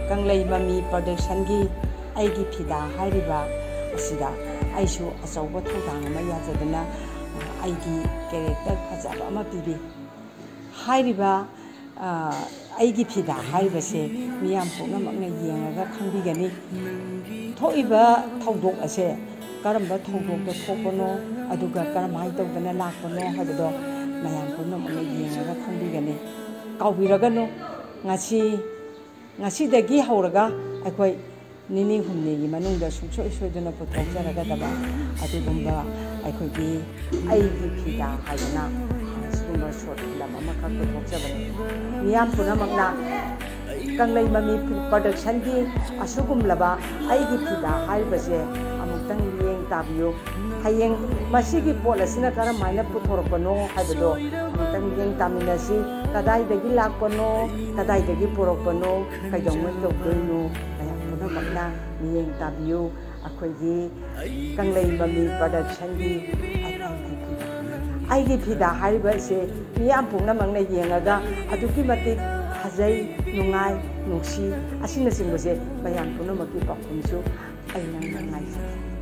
Kanglei mummy production की आईगी फिदा हारिबा असिदा आइसु अचौबा थौदांग अमा याजदना आईगी कैरेक्टर फजाबा अमा पिबी हारिबा आईगी फिदा हारिबसे मियाम पुनमकना येंगागा खंबिगनी थोइबा थौदोक असे करम्बा थौदोक थोपनो अदुगा करमाय तौदना लाकनो हाबदो मयाम पुनमकना येंगागा खंबिगनी काउबिरगनो ngasi hauraga akhoi nini humni gi manungda suksoi soiduna puthokjaragada adugumba akhoi gi ai gi phida haina sugumba short film ama ka puthokjabani miyam punamakna kanglai mami production gi asugum laba ai gi phida haibase amuktang yeng tabiyo hayeng masigi polasina kara maina puthorpano haibado amuktang yeng taminasi kadai dagi lakpano kadai dagi porokpano kaidongmon tokdoino ayam punamakna miyeng tabiyo akhoi gi kanglai mami production gi ai gi phida haiba se miyam punamakna yengaga aduki matik hazai nungai nungsi asina singbase bayam punamakki pakhumsu ai nang ngai